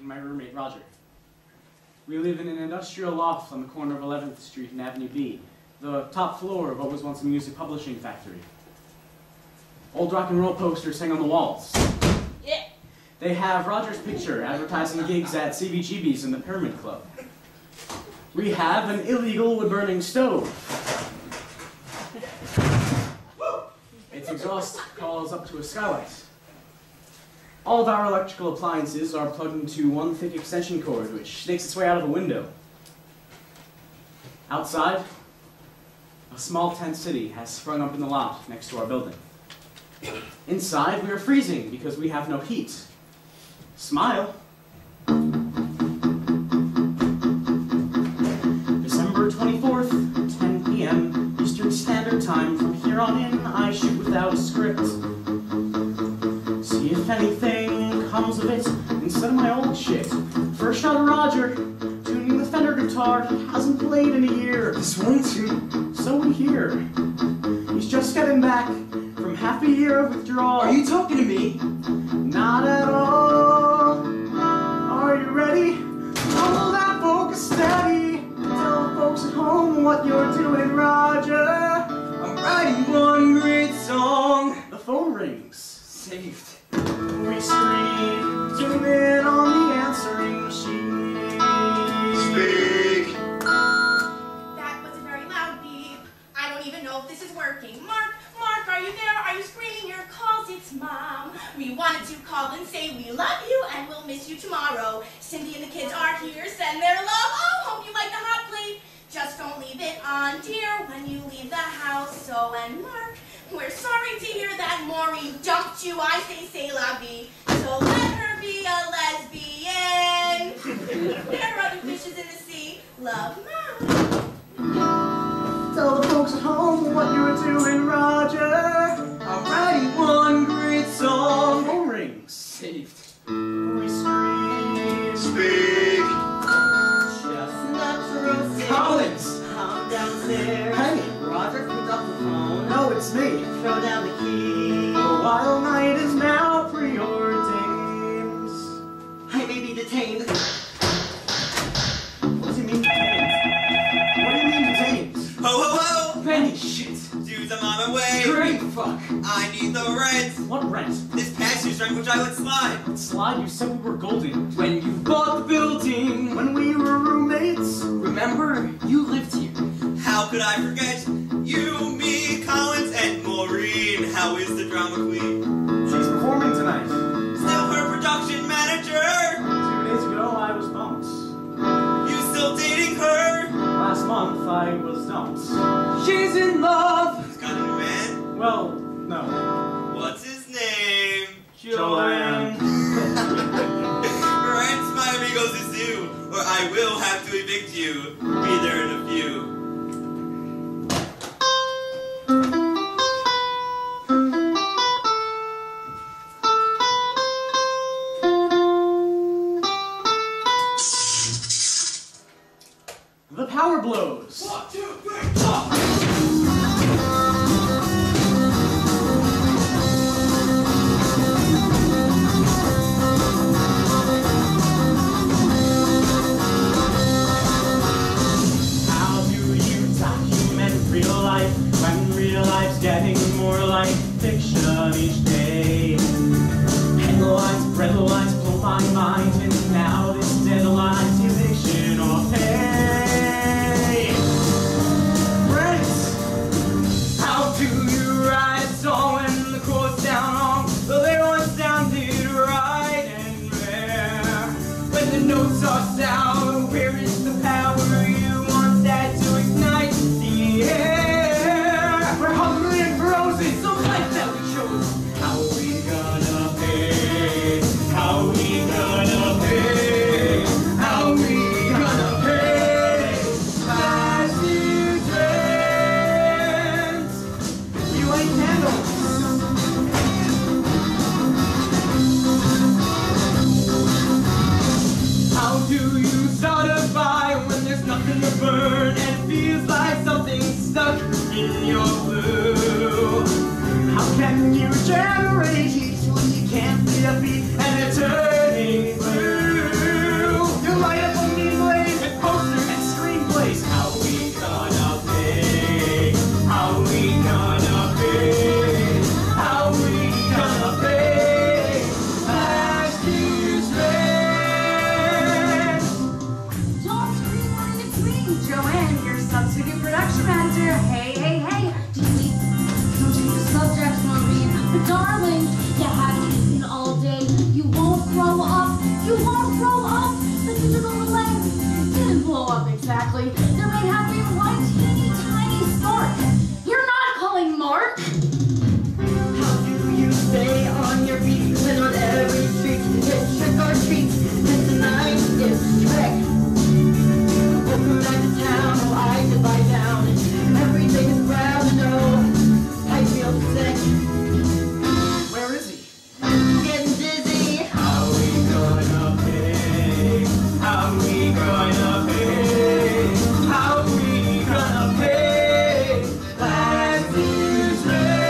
and my roommate Roger. We live in an industrial loft on the corner of 11th Street and Avenue B, the top floor of what was once a music publishing factory. Old rock and roll posters hang on the walls. Yeah. They have Roger's picture advertising gigs at CBGB's and the Pyramid Club. We have an illegal wood-burning stove. Its exhaust calls up to a skylight. All of our electrical appliances are plugged into one thick extension cord, which snakes its way out of the window. Outside, a small tent city has sprung up in the lot next to our building. Inside, we are freezing because we have no heat. Smile. December 24th, 10 p.m. Eastern Standard Time. From here on in, I shoot without a script. See if anything comes of it instead of my old shit. First shot of Roger, tuning the Fender guitar he hasn't played in a year. This one too. So we hear. He's just getting back from half a year of withdrawal. Are you talking to me? Not at all. Are you ready? Hold that focus steady. Tell the folks at home what you're doing, Roger. I'm writing one great song. The phone rings. Saved. We scream, zoom in on the answering machine. Speak. That was a very loud beep. I don't even know if this is working. Mark, are you there? Are you screening your calls? It's Mom. We wanted to call and say we love you and we'll miss you tomorrow. Cindy and the kids are here. Send their love. Oh, hope you like the hot plate. Just don't leave it on, dear, when you leave the house. So, and Mark, we're sorry to hear that Maureen dumped you. I say la vie. So let her be a lesbian. There are other fishes in the sea. Love, Mom. Tell the folks at home what you're doing, Roger. I'm writing one great song. Phone rings. Saved. We scream. Speak. Chestnuts roasting. Collins. I'm downstairs. Hey. Roger picked up the phone. No, it's me. Throw down the key. The wild night is now preordained. I may be detained. What does he mean detained? What do you mean detained? Ho ho ho! Penny shit. Dudes, I'm on my way. Great fuck. I need the rent. What rent? This past year's rent, which I would slide. Slide, you said we were golden. When you bought the building, When we were roommates. remember, you lived here. How could I forget you, me, Collins, and Maureen? How is the drama queen? She's performing tonight. Still her production manager. 2 days ago, I was bumped. You still dating her? Last month, I was dumped. She's in love. He's got a new man. Well, no. What's his name? Joanne. Rent, my amigos, is due, or I will have to evict you. Be there in a few. The power blows. 1, 2, 3, 4. How do you document real life when real life's getting more like fiction each day? Headlines, breadlines blow my mind, and now this deadline's eviction or pay. Rent! How do you write a song when the chord's down wrong? The lyric one's sounded right and rare. When the notes are sour, where is the power you once had to ignite the air? We're hungry and frozen. It's a life that we chose. How are we gonna pay? How are we gonna pay? How we gonna pay last year's rent? You ain't candles. How do you start a fire? exactly. There may have been one teeny tiny spark. You're not calling Mark. How do you stay on your feet when on every street it's trick or treat? And tonight is trick. Welcome back to town, oh I could lie down. Everything is brown, no, I feel sick. Where is he? Getting dizzy. How we gonna pay? How we gonna pay? How we gonna pay? Last year's rent.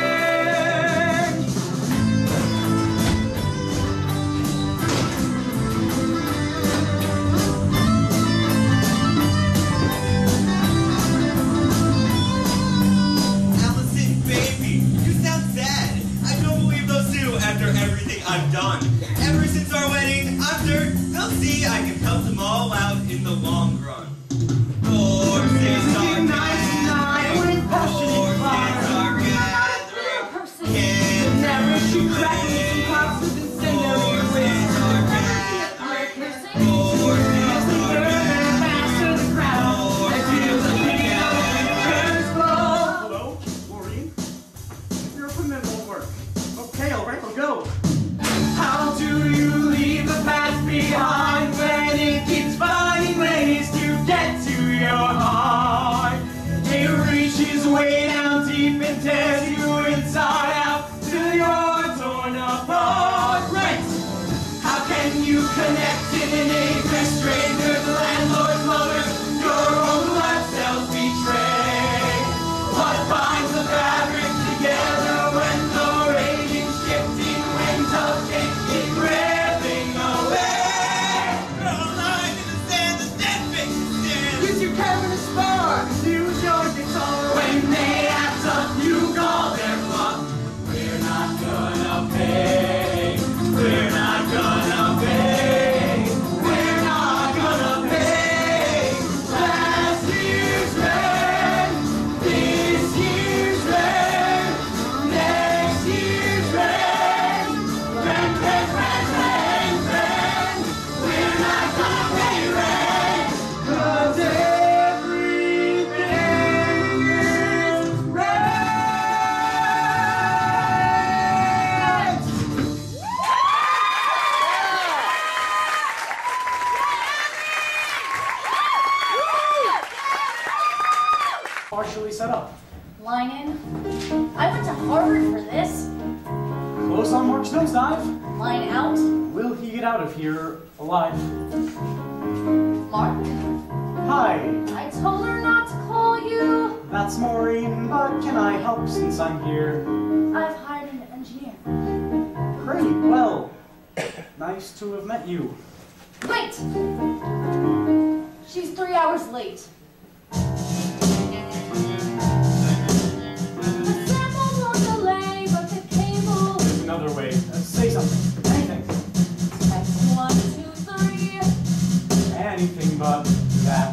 Allison, baby, you sound sad. I don't believe those two after everything I've done. Ever since our wedding, I'm sure they'll see I can help them all out in the long run. Horses are gathering, horses are gathering, Person. kids Never shoot crackers and pops with incendiary horses waste. are A gathering, person. horses They are burn gathering. faster than crowd. I feel the pity of the curse blow. Hello, Maureen? Your equipment won't work. Okay, all right, we'll go. How do you leave the past behind when it keeps finding ways to get to your heart? It reaches way down deep and tears you inside out till you're torn apart. Right? How can you connect in a strangers, landlords, lovers, your own life cells betray? What binds the fabric together when the raging, shifting winds of change keep ripping away? Girl, lying in the sand, the dead face is dead. Use your camera to spar, use your guitar. When they act up, you call their bluff. We're not gonna pay. We're not gonna pay. We're not gonna pay. Last year's rent, this year's rent, next year's rent. Rent, rent, rent, rent, rent. We're not gonna pay rent, 'cause everything is rent. Partially set up. Line in. I went to Harvard for this. Close on Mark's nosedive. Line out. Will he get out of here alive? Mark. Hi, I told her not to call you. that's Maureen, but can I help since I'm here? I've hired an engineer. Great, well, nice to have met you. Wait! She's 3 hours late. The sample won't delay, but the cable. There's another way. Say something. Anything. Text 1, 2, 3. Anything but that.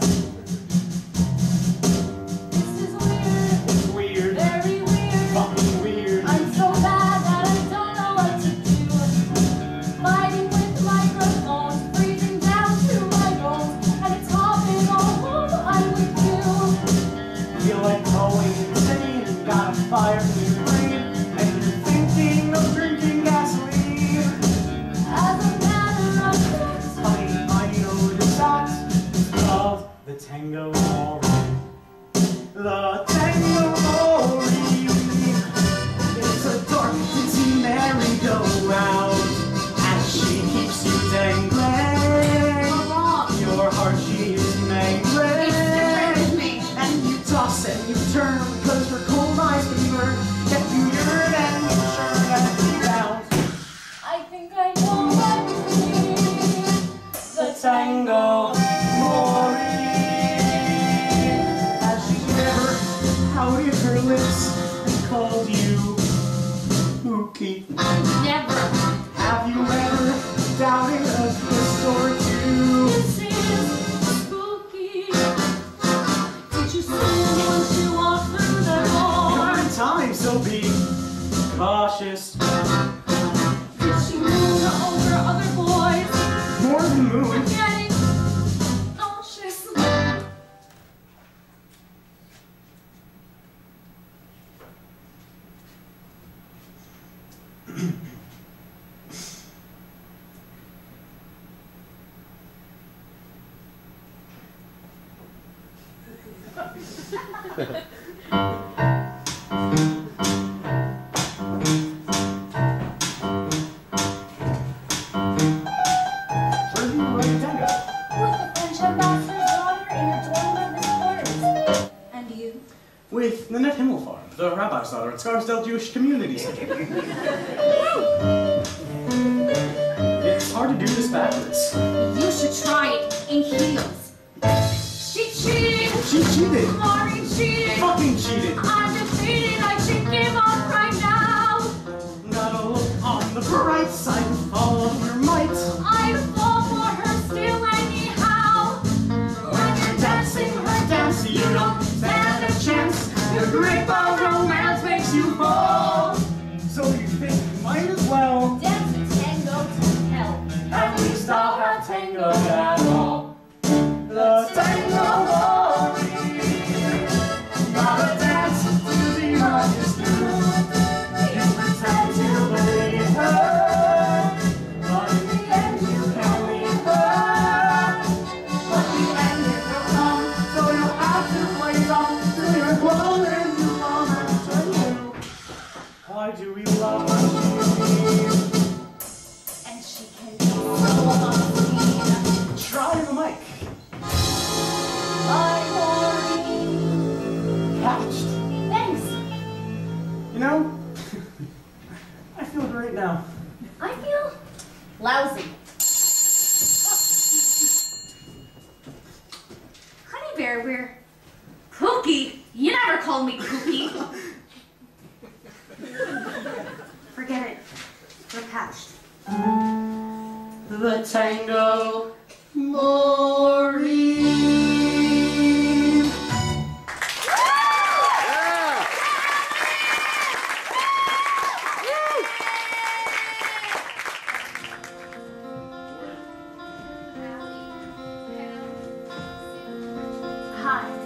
This is weird. It's weird. Very weird. Fucking weird. I'm so bad that I don't know what to do. Fighting with microphones, freezing down to my bones, and it's hopping all over I would do. Feel like going insane and got a fire in your brain, and you're thinking of drinking gasoline. As a matter of fact, Honey, I know this act. It's called the Tango Maureen. The Tango Maureen. It's a dark, dizzy merry-go-round, and she keeps you dangling. Your heart she is mangling. And you toss and you turn because your cold eyes can burn. Yet you yearn and you churn and you bound. I think I know what you mean. The Tango Maureen. Has she ever pouted her lips and called you Pookie? Never. Have you ever doubted a kiss or two? This is spooky. Did you see it once you walked through the door? Good time, so be cautious. Did she moon over other boys? More than moon. I'm getting nauseous. Where do you learn to tango? With the French ambassador's daughter in adornment of his quarters. And you? With Nanette Himmelfarb, the rabbi's daughter at Scarsdale Jewish Community Center. It's hard to do this backwards. You should try it in heels. She cheated! She cheated! Maureen cheated! Fucking cheated! I'm defeated! I should give up right now! Gotta look on the bright side with all of your might. I'd fall for her still anyhow. When you're dancing her dance, you don't stand a chance. The grip of romance makes you fall. So you think you might as well. Dance a tango to hell. At least I'll have tangoed at all. The tango glory. Not a dance to the artist do. You pretend to believe her, but in the end you can leave her. But the end it will come, so you'll have to play dumb till you're blown and you love her too. Why do we love her? And she can be so obscene. Try the mic. I'm Maureen. Patched. Thanks. You know, I feel great now. I feel lousy. Honey Bear, we're kooky. You never called me kooky. Forget it. We're patched. The tango, Maureen. Hi.